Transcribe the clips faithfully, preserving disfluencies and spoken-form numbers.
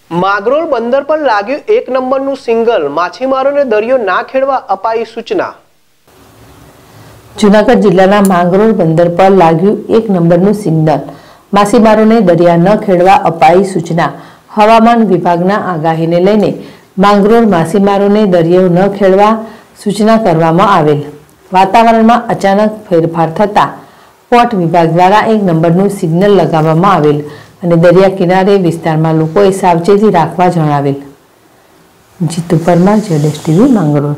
मागरोल बंदर पर लाग्यु एक नंबरનું સિંગલ, માછીમારોને દરિયો ના ખેડવા અપાઈ સૂચના। જૂનાગઢ જિલ્લાના માંગરોળ બંદર પર લાગ્યું એક નંબરનું સિગ્નલ, માછીમારોને દરિયા ન ખેડવા અપાઈ સૂચના। હવામાન વિભાગના આગાહીને લઈને માંગરોળ માછીમારોને દરિયો ન ખેડવા સૂચના કરવામાં આવેલ। વાતાવરણમાં અચાનક ફેરફાર થતા પોર્ટ વિભાગ દ્વારા એક નંબરનું સિગ્નલ લગાવવામાં આવેલ અને દરિયા કિનારે વિસ્તારમાં લોકોએ સાવચેતી રાખવા જણાવેલ। જીતુ પરમાર, જેડેશ TV, Mangrol.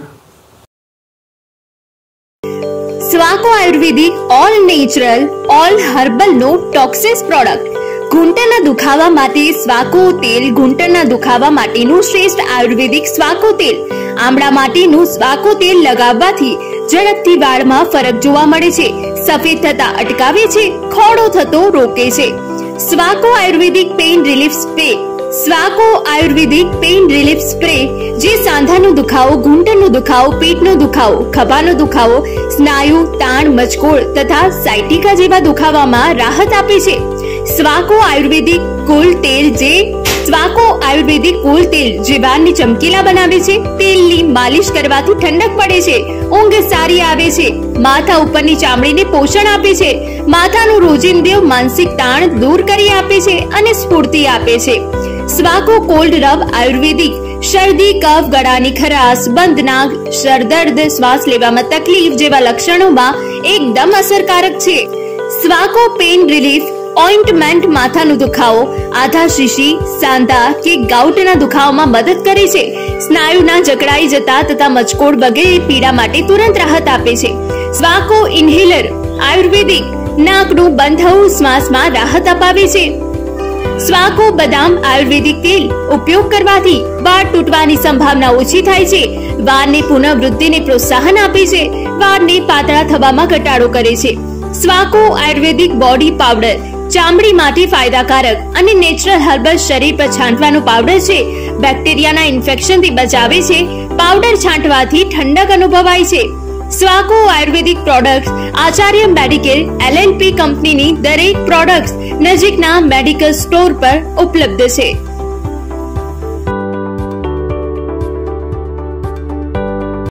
Swaco ayurvedic all natural all herbal no toxins product. ઘૂંટણના દુખાવા માટે સ્વાકો તેલ। ઘૂંટણના દુખાવા માટેનું શ્રેષ્ઠ આયુર્વેદિક સ્વાકો તેલ। આમળા માટેનું સ્વાકો તેલ લગાવવાથી ઝડપથી વાળમાં ફરક જોવા મળે છે, સફેદ થતા અટકાવે છે, ખોડો થતો રોકે છે। Swaco ayurvedic pain relief spray. Swaco ayurvedic pain relief spray જે સાંધાનો દુખાવો, ઘૂંટણનો દુખાવો, પેટનો દુખાવો, ખભાનો દુખાવો, સ્નાયુ તાણ, મચકોડ તથા સાયટિકા જેવા દુખાવામાં રાહત આપે છે। સ્વાકો આયુર્વેદિક કુલ તેલ જે સ્વાકો આયુર્વેદિક કુલ તેલ જે વાળને ચમકીલા બનાવે છે। તેલની માલિશ કરવાથી ઠંડક પડે છે, ઊંઘ સારી આવે છે, માથા ઉપરની ચામડીને પોષણ આપે છે, માથાનું રોજિંદુ માનસિક તાણ દૂર કરી આપે છે અને સ્ફૂર્તિ આપે છે। સ્વાકો કોલ્ડ રબ આયુર્વેદિક શરદી, કફ, ગળાની ખરાશ, બંધ નાક, સરદર્દ, શ્વાસ લેવામાં તકલીફ જેવા લક્ષણોમાં એકદમ અસરકારક છે। સ્વાકો પેઇન રિલીફ ઓઇન્ટમેન્ટ માથાનો દુખાવો, આધા શીશી, સાંધા કે ગાઉટના દુખાવામાં મદદ કરે છે, સ્નાયુના જકડાઈ જતા તથા મચકોડ વગેરે પીડા માટે તુરંત રાહત આપે છે। સ્વાકો ઇન્હેલર આયુર્વેદિક નાકનું બંધ થવું, શ્વાસમાં રાહત અપાવે છે। સ્વાકો બદામ આયુર્વેદિક તેલ ઉપયોગ કરવાથી વાળ તૂટવાની સંભાવના ઓછી થાય છે, વાળની પુનઃવૃદ્ધિને પ્રોત્સાહન આપે છે, વાળને પાતળા થવામાં ઘટાડો કરે છે। સ્વાકો આયુર્વેદિક બોડી પાવડર ચામડી માટે ફાયદાકારક અને નેચરલ હર્બલ શરીર પર છાંટવાનો પાવડર છે, બેક્ટેરિયાના ઇન્ફેક્શનથી બચાવે છે, પાવડર છાંટવાથી ઠંડક અનુભવાય છે। Swaco ayurvedic products Acharya medical L and P કંપનીની દરેક પ્રોડક્ટ્સ નજીકના મેડિકલ સ્ટોર પર ઉપલબ્ધ છે।